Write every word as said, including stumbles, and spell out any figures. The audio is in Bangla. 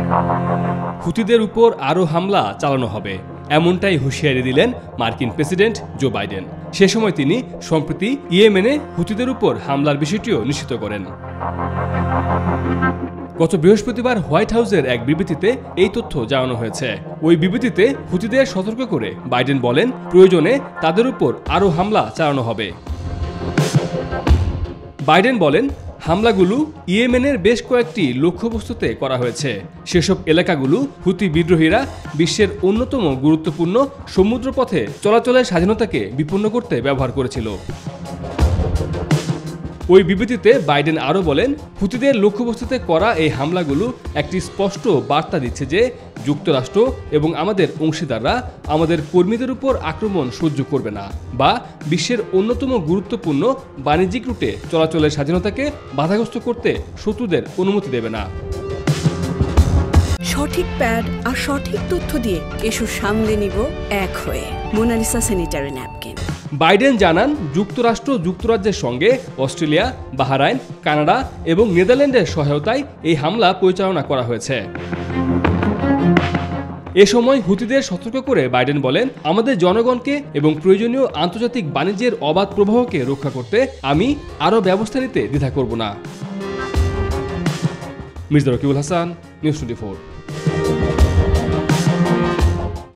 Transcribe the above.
হুতিদের উপর আরও হামলা চালানো হবে, এমনটাই হুঁশিয়ারি দিলেন মার্কিন প্রেসিডেন্ট জো বাইডেন। সে সময় তিনি সম্প্রতি ইয়েমেনে হুতিদের উপর হামলার বিষয়টিও নিশ্চিত করেন। গত বৃহস্পতিবার হোয়াইট হাউসের এক বিবৃতিতে এই তথ্য জানানো হয়েছে। ওই বিবৃতিতে হুতিদের সতর্ক করে বাইডেন বলেন, প্রয়োজনে তাদের উপর আরও হামলা চালানো হবে। বাইডেন বলেন, হামলাগুলো ইয়েমেনের বেশ কয়েকটি লক্ষ্যবস্তুতে করা হয়েছে। সেসব এলাকাগুলো হুতি বিদ্রোহীরা বিশ্বের অন্যতম গুরুত্বপূর্ণ সমুদ্রপথে চলাচলের স্বাধীনতাকে বিপন্ন করতে ব্যবহার করেছিল। ওই বিবৃতিতে বাইডেন আরও বলেন, হুতিদের লক্ষ্যবস্তুতে করা এই হামলাগুলো একটি স্পষ্ট বার্তা দিচ্ছে যে যুক্তরাষ্ট্র এবং আমাদের অংশীদাররা আমাদের কর্মীদের উপর আক্রমণ সহ্য করবে না, বা বিশ্বের অন্যতম গুরুত্বপূর্ণ বাণিজ্যিক রুটে চলাচলের স্বাধীনতাকে বাধাগ্রস্ত করতে শত্রুদের অনুমতি দেবে না। সঠিক প্যাড আর সঠিক তথ্য দিয়ে এসব সামলে নিব এক হয়ে। Mona Lisa sanitary napkin. বাইডেন জানান, যুক্তরাষ্ট্র যুক্তরাজ্যের সঙ্গে অস্ট্রেলিয়া, বাহরাইন, কানাডা এবং নেদারল্যান্ডের সহায়তায় এই হামলা পরিচালনা করা হয়েছে। এ সময় হুতিদের সতর্ক করে বাইডেন বলেন, আমাদের জনগণকে এবং প্রয়োজনীয় আন্তর্জাতিক বাণিজ্যের অবাধ প্রবাহকে রক্ষা করতে আমি আরও ব্যবস্থা নিতে দ্বিধা করব না। Mirza Rakibul Hasan, news twenty four.